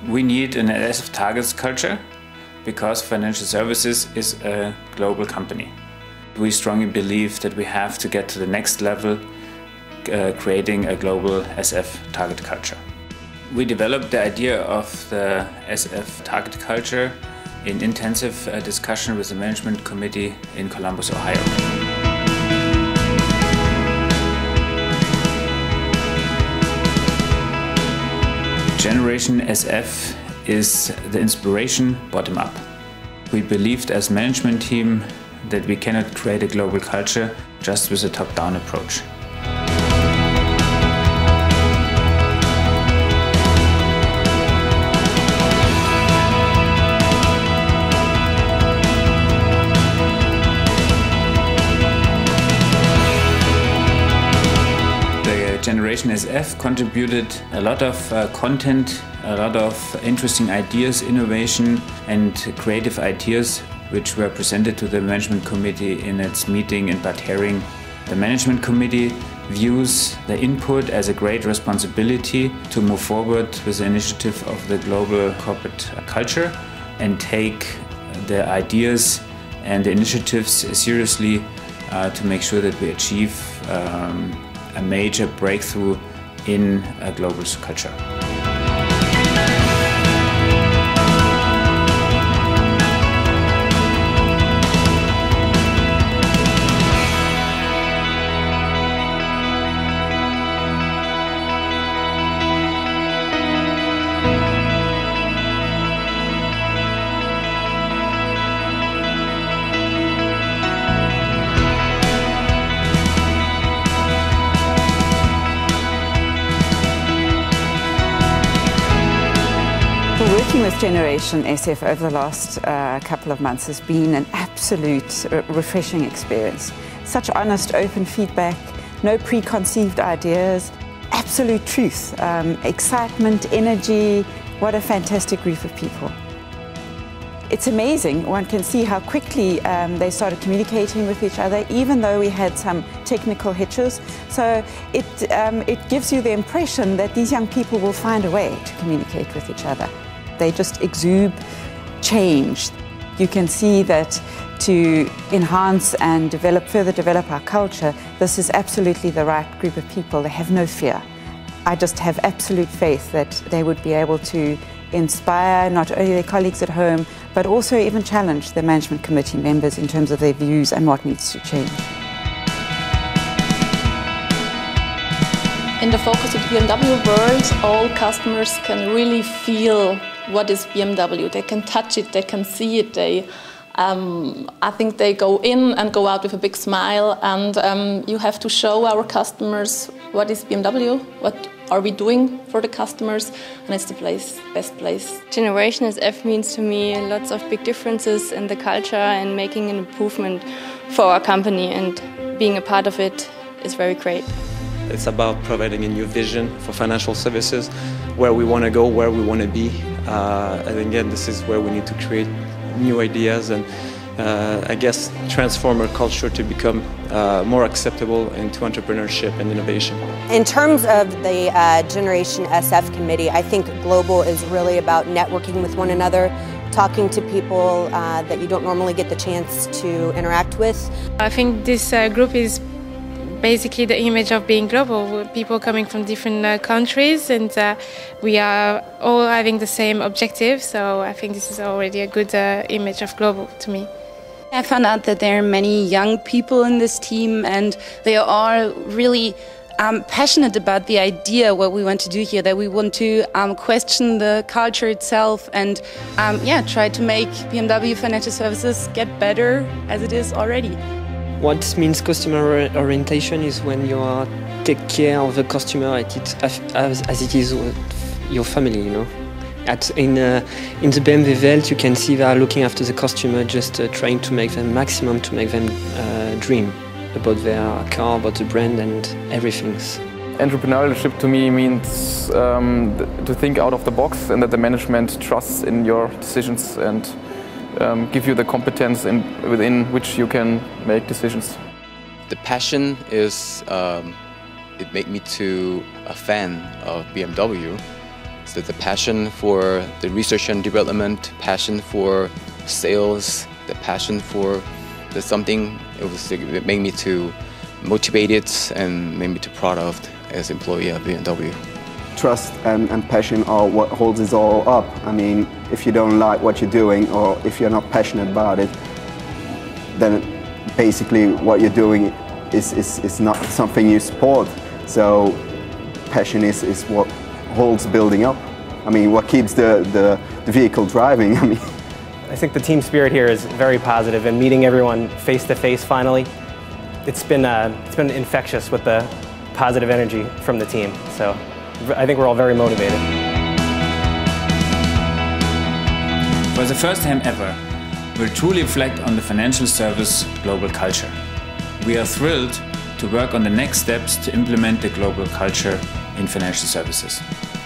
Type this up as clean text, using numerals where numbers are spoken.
We need an SF targets culture because financial services is a global company. We strongly believe that we have to get to the next level, creating a global SF target culture. We developed the idea of the SF target culture in intensive discussion with the management committee in Columbus, Ohio. Generation SF is the inspiration bottom up. We believed as management team that we cannot create a global culture just with a top-down approach. Generation SF contributed a lot of content, a lot of interesting ideas, innovation and creative ideas which were presented to the management committee in its meeting in Bad Hering. The management committee views the input as a great responsibility to move forward with the initiative of the global corporate culture and take the ideas and the initiatives seriously to make sure that we achieve a major breakthrough in a global culture. Working with Generation SF over the last couple of months has been an absolute refreshing experience. Such honest, open feedback, no preconceived ideas, absolute truth, excitement, energy. What a fantastic group of people. It's amazing. One can see how quickly they started communicating with each other, even though we had some technical hitches. So it gives you the impression that these young people will find a way to communicate with each other. They just exude change. You can see that to enhance and further develop our culture, this is absolutely the right group of people. They have no fear. I just have absolute faith that they would be able to inspire not only their colleagues at home, but also even challenge the management committee members in terms of their views and what needs to change. In the Focus of the BMW world, all customers can really feel what is BMW. They can touch it, they can see it. I think they go in and go out with a big smile, and you have to show our customers what is BMW, what are we doing for the customers, and it's the best place. Generation SF means to me lots of big differences in the culture and making an improvement for our company, and being a part of it is very great. It's about providing a new vision for financial services, where we want to go, where we want to be. And again, this is where we need to create new ideas and I guess transform our culture to become more acceptable into entrepreneurship and innovation. In terms of the Generation SF committee, I think global is really about networking with one another, talking to people that you don't normally get the chance to interact with. I think this group is basically the image of being global, people coming from different countries, and we are all having the same objective, so I think this is already a good image of global to me. I found out that there are many young people in this team, and they are really passionate about the idea what we want to do here, that we want to question the culture itself and try to make BMW Financial Services get better as it is already. What means customer orientation is when you take care of the customer as it is your family, you know. In the BMW Welt, you can see they are looking after the customer, just trying to make them maximum, to make them dream about their car, about the brand and everything. Entrepreneurship to me means to think out of the box, and that the management trusts in your decisions and give you the competence within which you can make decisions. The passion is, it made me to a fan of BMW. So the passion for the research and development, passion for sales, the passion for the something, it made me too motivated and made me too proud of as employee of BMW. Trust and passion are what holds us all up. I mean, if you don't like what you're doing or if you're not passionate about it, then basically what you're doing is not something you support. So passion is what holds building up. I mean, what keeps the vehicle driving. I think the team spirit here is very positive, and meeting everyone face to face finally, it's been infectious with the positive energy from the team. So I think we're all very motivated. For the first time ever, we'll truly reflect on the financial service global culture. We are thrilled to work on the next steps to implement the global culture in financial services.